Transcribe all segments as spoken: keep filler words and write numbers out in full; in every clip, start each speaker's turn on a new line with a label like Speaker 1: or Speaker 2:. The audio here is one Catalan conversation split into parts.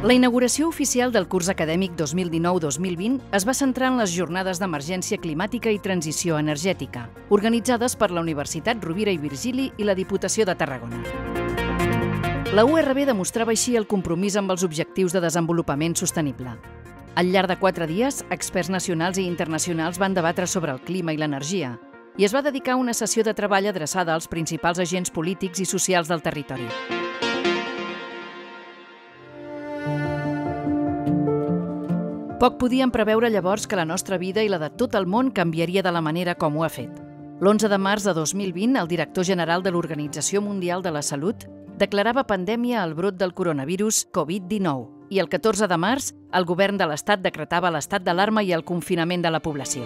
Speaker 1: La inauguració oficial del curs acadèmic dos mil dinou dos mil vint es va centrar en les jornades d'emergència climàtica i transició energètica, organitzades per la Universitat Rovira i Virgili i la Diputació de Tarragona. La U R B demostrava així el compromís amb els objectius de desenvolupament sostenible. Al llarg de quatre dies, experts nacionals i internacionals van debatre sobre el clima i l'energia i es va dedicar una sessió de treball adreçada als principals agents polítics i socials del territori. Poc podíem preveure llavors que la nostra vida i la de tot el món canviaria de la manera com ho ha fet. L'onze de març de dos mil vint, el director general de l'Organització Mundial de la Salut declarava pandèmia al brot del coronavirus Covid dinou i el catorze de març el govern de l'Estat decretava l'estat d'alarma i el confinament de la població.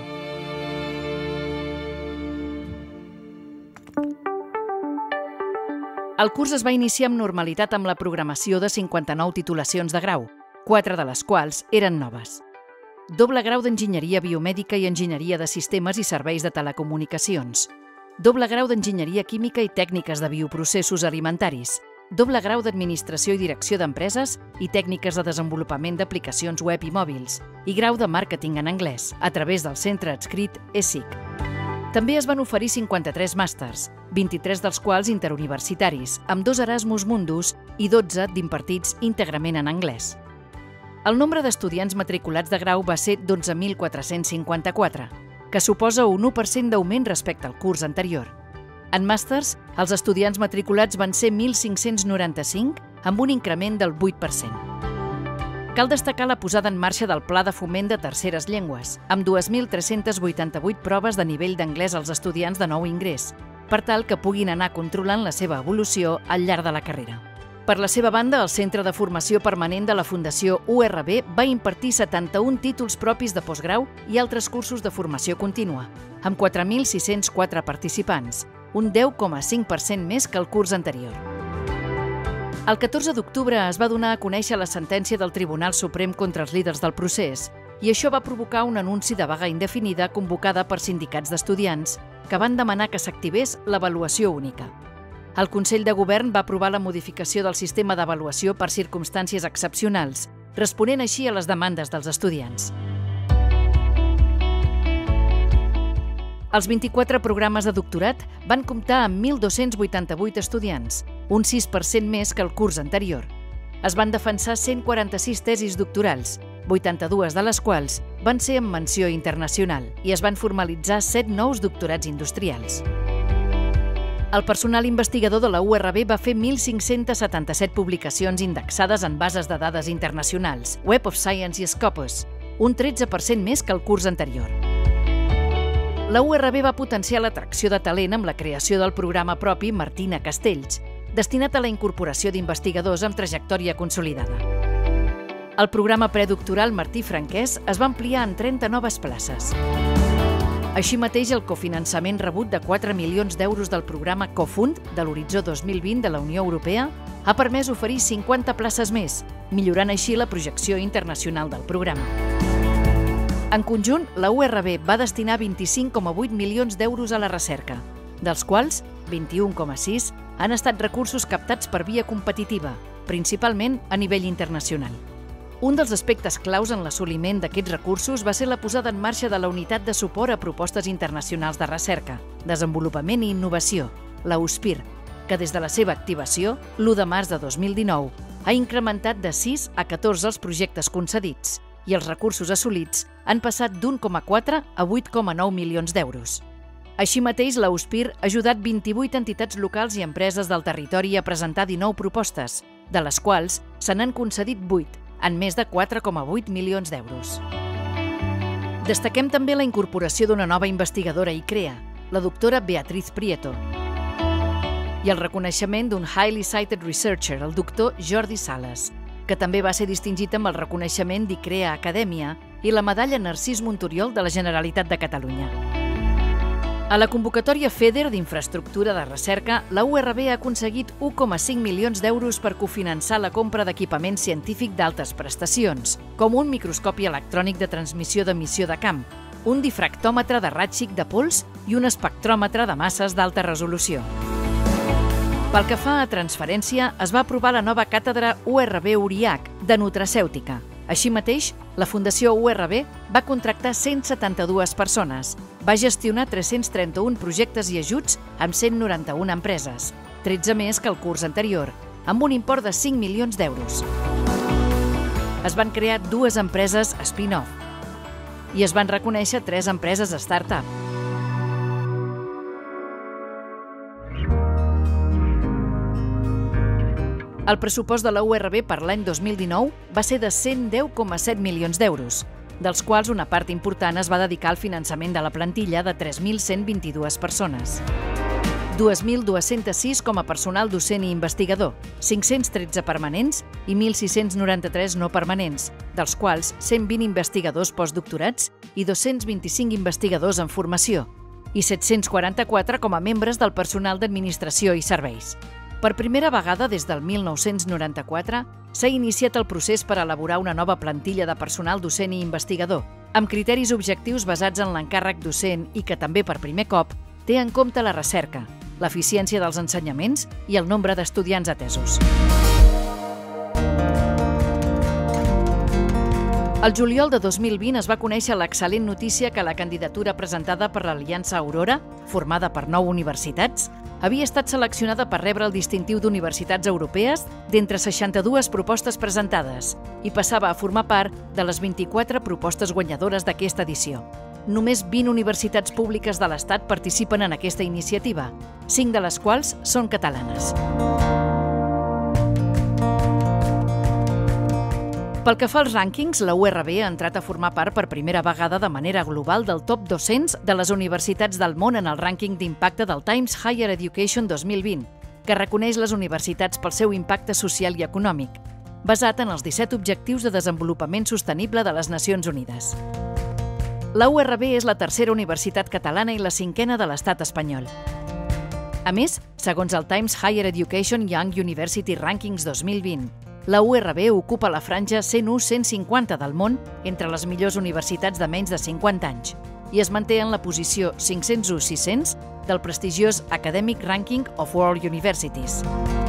Speaker 1: El curs es va iniciar amb normalitat amb la programació de cinquanta-nou titulacions de grau, quatre de les quals eren noves. Doble grau d'Enginyeria Biomèdica i Enginyeria de Sistemes i Serveis de Telecomunicacions. Doble grau d'Enginyeria Química i Tècniques de Bioprocessos Alimentaris. Doble grau d'Administració i Direcció d'Empreses i Tècniques de Desenvolupament d'Aplicacions Web i Mòbils. I grau de Màrqueting en Anglès, a través del centre adscrit E S I C. També es van oferir cinquanta-tres màsters, vint-i-tres dels quals interuniversitaris, amb dos Erasmus Mundus i dotze d'impartits íntegrament en anglès. El nombre d'estudiants matriculats de grau va ser dotze mil quatre-cents cinquanta-quatre, que suposa un u per cent d'augment respecte al curs anterior. En màsters, els estudiants matriculats van ser mil cinc-cents noranta-cinc, amb un increment del vuit per cent. Cal destacar la posada en marxa del Pla de Foment de Terceres Llengües, amb dos mil tres-cents vuitanta-vuit proves de nivell d'anglès als estudiants de nou ingrés, per tal que puguin anar controlant la seva evolució al llarg de la carrera. Per la seva banda, el Centre de Formació Permanent de la Fundació U R B va impartir setanta-un títols propis de postgrau i altres cursos de formació contínua, amb quatre mil sis-cents quatre participants, un deu coma cinc per cent més que el curs anterior. El catorze d'octubre es va donar a conèixer la sentència del Tribunal Suprem contra els líders del procés i això va provocar un anunci de vaga indefinida convocada per sindicats d'estudiants que van demanar que s'activés l'avaluació única. El Consell de Govern va aprovar la modificació del sistema d'avaluació per circumstàncies excepcionals, responent així a les demandes dels estudiants. Els vint-i-quatre programes de doctorat van comptar amb mil dos-cents vuitanta-vuit estudiants, un sis per cent més que el curs anterior. Es van defensar cent quaranta-sis tesis doctorals, vuitanta-dues de les quals van ser amb menció internacional i es van formalitzar set nous doctorats industrials. El personal investigador de la U R B va fer mil cinc-cents setanta-set publicacions indexades en bases de dades internacionals, Web of Science i Scopus, un tretze per cent més que el curs anterior. La U R B va potenciar l'atracció de talent amb la creació del programa propi Martina Castells, destinat a la incorporació d'investigadors amb trajectòria consolidada. El programa predoctoral Martí Franquès es va ampliar en trenta noves places. Així mateix, el cofinançament rebut de quatre milions d'euros del programa Cofund de l'Horitzó dos mil vint de la Unió Europea ha permès oferir cinquanta places més, millorant així la projecció internacional del programa. En conjunt, la U R B va destinar vint-i-cinc coma vuit milions d'euros a la recerca, dels quals vint-i-un coma sis han estat recursos captats per via competitiva, principalment a nivell internacional. Un dels aspectes claus en l'assoliment d'aquests recursos va ser la posada en marxa de la Unitat de Suport a Propostes Internacionals de Recerca, Desenvolupament i Innovació, la U S P I R, que des de la seva activació, l'u de març de dos mil dinou, ha incrementat de sis a catorze els projectes concedits i els recursos assolits han passat d'un coma quatre a vuit coma nou milions d'euros. Així mateix, la U S P I R ha ajudat vint-i-vuit entitats locals i empreses del territori a presentar dinou propostes, de les quals se n'han concedit vuit, en més de quatre coma vuit milions d'euros. Destaquem també la incorporació d'una nova investigadora i CREA, la doctora Beatriz Prieto, i el reconeixement d'un Highly Cited Researcher, el doctor Jordi Sales, que també va ser distingit amb el reconeixement d'ICREA Acadèmia i la medalla Narcís Monturiol de la Generalitat de Catalunya. A la convocatòria FEDER d'Infraestructura de Recerca, la U R B ha aconseguit u coma cinc milions d'euros per cofinançar la compra d'equipament científic d'altes prestacions, com un microscopi electrònic de transmissió d'emissió de camp, un difractòmetre de raig X de pols i un espectròmetre de masses d'alta resolució. Pel que fa a transferència, es va aprovar la nova càtedra U R B Uriach de nutracèutica. Així mateix, la Fundació U R B va contractar cent setanta-dues persones, va gestionar tres-cents trenta-un projectes i ajuts amb cent noranta-una empreses, tretze més que el curs anterior, amb un import de cinc milions d'euros. Es van crear dues empreses spin-off i es van reconèixer tres empreses start-up. El pressupost de la U R B per l'any dos mil dinou va ser de cent deu coma set milions d'euros, dels quals una part important es va dedicar al finançament de la plantilla de tres mil cent vint-i-dues persones. dos mil dues-centes sis com a personal docent i investigador, cinc-cents tretze permanents i mil sis-cents noranta-tres no permanents, dels quals cent vint investigadors postdoctorats i dos-cents vint-i-cinc investigadors en formació, i set-cents quaranta-quatre com a membres del personal d'administració i serveis. Per primera vegada des del mil nou-cents noranta-quatre s'ha iniciat el procés per elaborar una nova plantilla de personal docent i investigador, amb criteris objectius basats en l'encàrrec docent i que també per primer cop té en compte la recerca, l'eficiència dels ensenyaments i el nombre d'estudiants atesos. El juliol de dos mil vint es va conèixer l'excel·lent notícia que la candidatura presentada per l'Aliança Aurora, formada per nou universitats, havia estat seleccionada per rebre el distintiu d'universitats europees d'entre seixanta-dues propostes presentades i passava a formar part de les vint-i-quatre propostes guanyadores d'aquesta edició. Només vint universitats públiques de l'Estat participen en aquesta iniciativa, cinc de les quals són catalanes. Pel que fa als rànquings, la U R B ha entrat a formar part per primera vegada de manera global del top dos-cents de les universitats del món en el rànquing d'impacte del Times Higher Education dos mil vint, que reconeix les universitats pel seu impacte social i econòmic, basat en els disset Objectius de Desenvolupament Sostenible de les Nacions Unides. La U R B és la tercera universitat catalana i la cinquena de l'estat espanyol. A més, segons el Times Higher Education Young University Rankings dos mil vint, la U R B ocupa la franja cent u a cent cinquanta del món entre les millors universitats de menys de cinquanta anys i es manté en la posició cinc-cents u a sis-cents del prestigiós Academic Ranking of World Universities.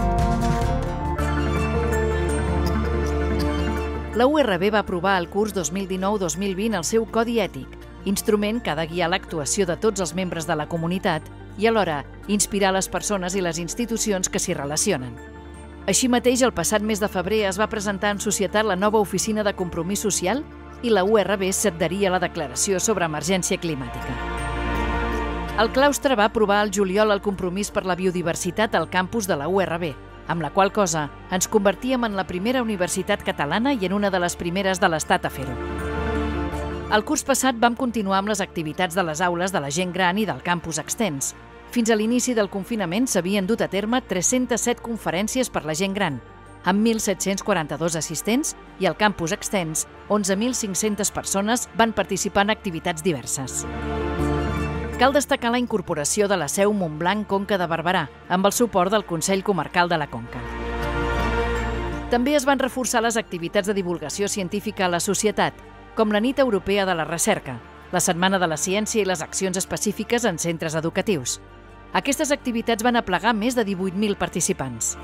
Speaker 1: La U R B va aprovar el curs dos mil dinou dos mil vint el seu Codi Ètic, instrument que ha de guiar l'actuació de tots els membres de la comunitat i alhora inspirar les persones i les institucions que s'hi relacionen. Així mateix, el passat mes de febrer es va presentar en societat la nova Oficina de Compromís Social i la U R B s'adheria a la Declaració sobre Emergència Climàtica. El claustre va aprovar al juliol el compromís per la biodiversitat al campus de la U R B, amb la qual cosa ens convertíem en la primera universitat catalana i en una de les primeres de l'Estat a fer-ho. El curs passat vam continuar amb les activitats de les aules de la gent gran i del campus extens. Fins a l'inici del confinament s'havien dut a terme tres-centes set conferències per la gent gran, amb mil set-cents quaranta-dos assistents i al campus extens, onze mil cinc-centes persones van participar en activitats diverses. Cal destacar la incorporació de la seu Montblanc-Conca de Barberà, amb el suport del Consell Comarcal de la Conca. També es van reforçar les activitats de divulgació científica a la societat, com la Nit Europea de la Recerca, la Setmana de la Ciència i les accions específiques en centres educatius. Aquestes activitats van aplegar més de divuit mil participants.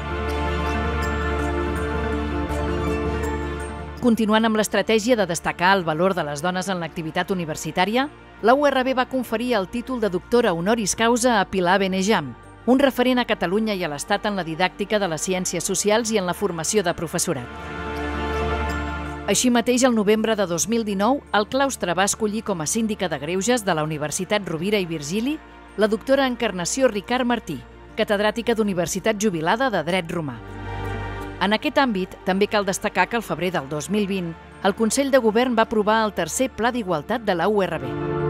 Speaker 1: Continuant amb l'estratègia de destacar el valor de les dones en l'activitat universitària, la U R B va conferir el títol de doctora honoris causa a Pilar Benejam, un referent a Catalunya i a l'Estat en la didàctica de les ciències socials i en la formació de professorat. Així mateix, el novembre de dos mil dinou, el claustre va escollir com a síndica de greuges de la Universitat Rovira i Virgili la doctora Encarnació Ricard Martí, catedràtica d'Universitat jubilada de Dret Romà. En aquest àmbit, també cal destacar que al febrer del dos mil vint, el Consell de Govern va aprovar el tercer Pla d'Igualtat de la U R B.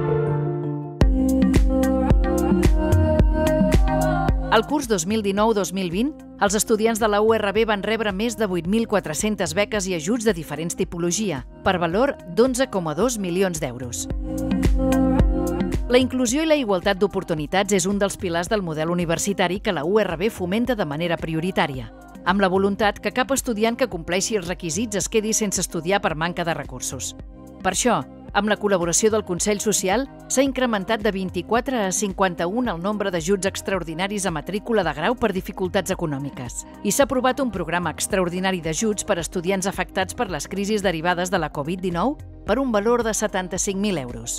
Speaker 1: Al curs dos mil dinou dos mil vint, els estudiants de la U R B van rebre més de vuit mil quatre-centes beques i ajuts de diferents tipologia, per valor d'onze coma dos milions d'euros. La inclusió i la igualtat d'oportunitats és un dels pilars del model universitari que la U R B fomenta de manera prioritària, amb la voluntat que cap estudiant que compleixi els requisits es quedi sense estudiar per manca de recursos. Per això, Amb la col·laboració del Consell Social, s'ha incrementat de vint-i-quatre a cinquanta-un el nombre d'ajuts extraordinaris a matrícula de grau per dificultats econòmiques. I s'ha aprovat un programa extraordinari d'ajuts per a estudiants afectats per les crisis derivades de la Covid dinou per un valor de setanta-cinc mil euros.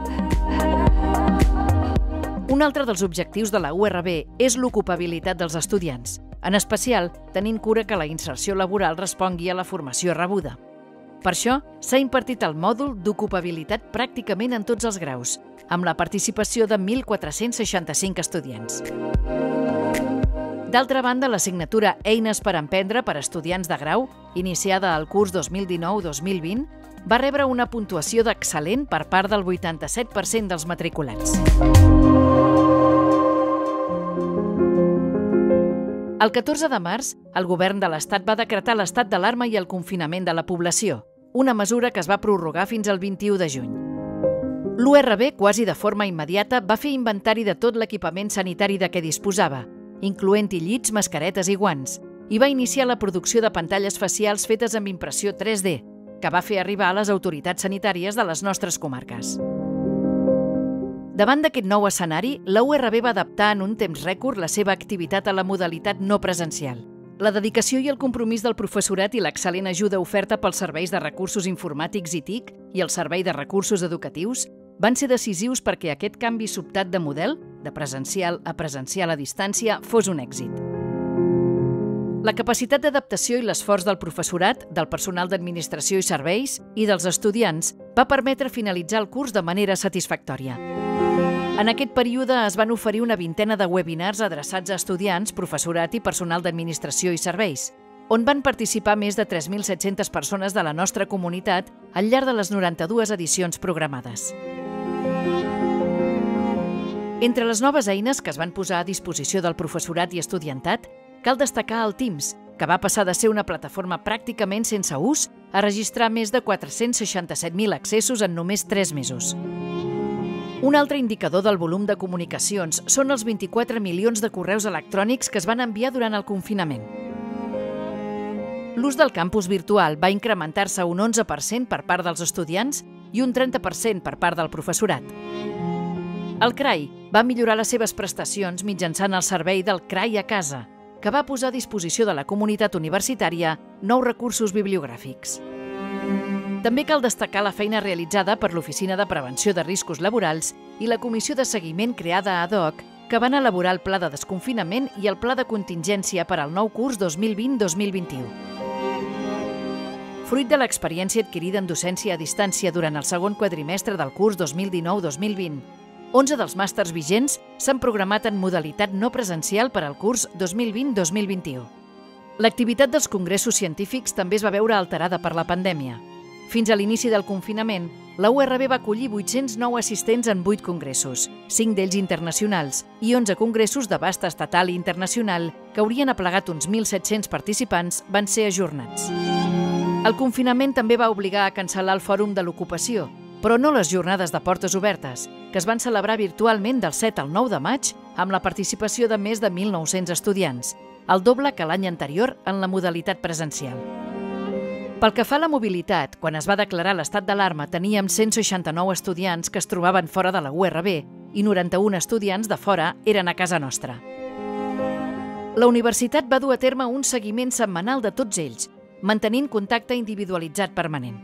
Speaker 1: Un altre dels objectius de la U R B és l'ocupabilitat dels estudiants, en especial tenint cura que la inserció laboral respongui a la formació rebuda. Per això, s'ha impartit el mòdul d'ocupabilitat pràcticament en tots els graus, amb la participació de mil quatre-cents seixanta-cinc estudiants. D'altra banda, l'assignatura Eines per emprendre per a estudiants de grau, iniciada al curs dos mil dinou dos mil vint, va rebre una puntuació d'excel·lent per part del vuitanta-set per cent dels matriculats. El catorze de març, el govern de l'Estat va decretar l'estat d'alarma i el confinament de la població, una mesura que es va prorrogar fins al vint-i-u de juny. L'U R B, quasi de forma immediata, va fer inventari de tot l'equipament sanitari de què disposava, incloent-hi llits, mascaretes i guants, i va iniciar la producció de pantalles facials fetes amb impressió tres D, que va fer arribar a les autoritats sanitàries de les nostres comarques. Davant d'aquest nou escenari, la U R B va adaptar en un temps rècord la seva activitat a la modalitat no presencial. La dedicació i el compromís del professorat i l'excel·lent ajuda oferta pels serveis de recursos informàtics i T I C i el Servei de Recursos Educatius van ser decisius perquè aquest canvi sobtat de model, de presencial a presencial a distància, fos un èxit. La capacitat d'adaptació i l'esforç del professorat, del personal d'administració i serveis i dels estudiants va permetre finalitzar el curs de manera satisfactòria. En aquest període es van oferir una vintena de webinars adreçats a estudiants, professorat i personal d'administració i serveis, on van participar més de tres mil set-centes persones de la nostra comunitat al llarg de les noranta-dues edicions programades. Entre les noves eines que es van posar a disposició del professorat i estudiantat, cal destacar el Teams, que va passar de ser una plataforma pràcticament sense ús a registrar més de quatre-cents seixanta-set mil accessos en només tres mesos. Un altre indicador del volum de comunicacions són els vint-i-quatre milions de correus electrònics que es van enviar durant el confinament. L'ús del campus virtual va incrementar-se un onze per cent per part dels estudiants i un trenta per cent per part del professorat. El C R A I va millorar les seves prestacions mitjançant el servei del C R A I a casa, que va posar a disposició de la comunitat universitària nous recursos bibliogràfics. També cal destacar la feina realitzada per l'Oficina de Prevenció de Riscos Laborals i la Comissió de Seguiment creada ad hoc, que van elaborar el Pla de Desconfinament i el Pla de Contingència per al nou curs dos mil vint dos mil vint-i-u. Fruit de l'experiència adquirida en docència a distància durant el segon quadrimestre del curs dos mil dinou dos mil vint, onze dels màsters vigents s'han programat en modalitat no presencial per al curs dos mil vint dos mil vint-i-u. L'activitat dels congressos científics també es va veure alterada per la pandèmia. Fins a l'inici del confinament, la U R B va acollir vuit-cents nou assistents en vuit congressos, cinc d'ells internacionals i onze congressos d'abast estatal i internacional que haurien aplegat uns mil set-cents participants van ser ajornats. El confinament també va obligar a cancel·lar el Fòrum de l'Ocupació, però no les jornades de portes obertes, que es van celebrar virtualment del set al nou de maig amb la participació de més de mil nou-cents estudiants, el doble que l'any anterior en la modalitat presencial. Pel que fa a la mobilitat, quan es va declarar l'estat d'alarma teníem cent seixanta-nou estudiants que es trobaven fora de la U R B i noranta-un estudiants de fora eren a casa nostra. La universitat va dur a terme un seguiment setmanal de tots ells, mantenint contacte individualitzat permanent.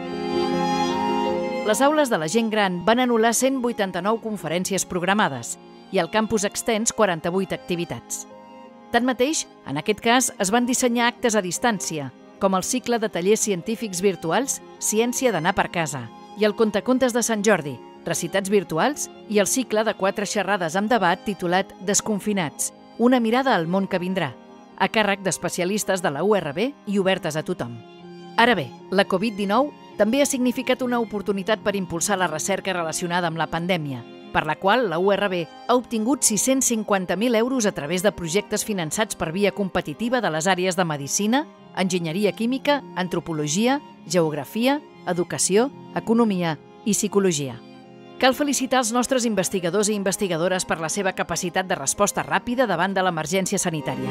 Speaker 1: Les aules de la gent gran van anul·lar cent vuitanta-nou conferències programades i al campus extens quaranta-vuit activitats. Tanmateix, en aquest cas, es van dissenyar actes a distància, com el cicle de tallers científics virtuals Ciència d'anar per casa i el Contacontes de Sant Jordi, recitats virtuals i el cicle de quatre xerrades amb debat titulat Desconfinats, una mirada al món que vindrà, a càrrec d'especialistes de la U R B i obertes a tothom. Ara bé, la Covid dinou també ha significat una oportunitat per impulsar la recerca relacionada amb la pandèmia, per la qual la U R B ha obtingut sis-cents cinquanta mil euros a través de projectes finançats per via competitiva de les àrees de Medicina, Enginyeria Química, Antropologia, Geografia, Educació, Economia i Psicologia. Cal felicitar els nostres investigadors i investigadores per la seva capacitat de resposta ràpida davant de l'emergència sanitària.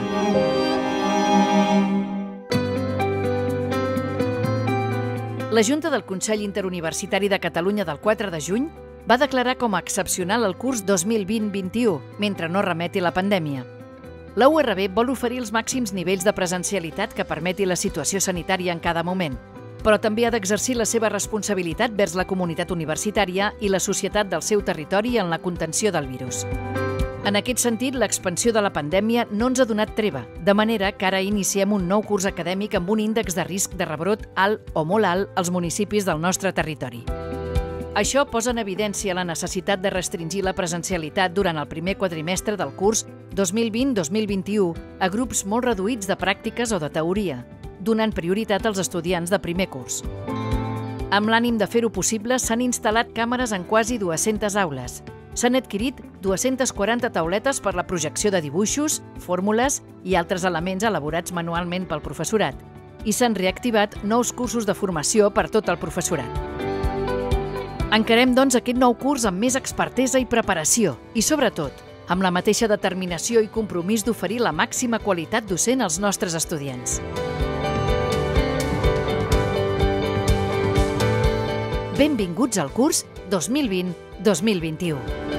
Speaker 1: La Junta del Consell Interuniversitari de Catalunya del quatre de juny va declarar com a excepcional el curs dos mil vint vint-vint-un, mentre no remeti la pandèmia. La U R B vol oferir els màxims nivells de presencialitat que permeti la situació sanitària en cada moment, però també ha d'exercir la seva responsabilitat vers la comunitat universitària i la societat del seu territori en la contenció del virus. En aquest sentit, l'expansió de la pandèmia no ens ha donat treva, de manera que ara iniciem un nou curs acadèmic amb un índex de risc de rebrot alt o molt alt als municipis del nostre territori. Això posa en evidència la necessitat de restringir la presencialitat durant el primer quadrimestre del curs dos mil vint dos mil vint-i-u a grups molt reduïts de pràctiques o de teoria, donant prioritat als estudiants de primer curs. Amb l'ànim de fer-ho possible, s'han instal·lat càmeres en quasi dues-centes aules. S'han adquirit dues-centes quaranta tauletes per la projecció de dibuixos, fórmules i altres elements elaborats manualment pel professorat, i s'han reactivat nous cursos de formació per tot el professorat. Encarem, doncs, aquest nou curs amb més expertesa i preparació i, sobretot, amb la mateixa determinació i compromís d'oferir la màxima qualitat docent als nostres estudiants. Benvinguts al curs dos mil vint dos mil vint-i-u.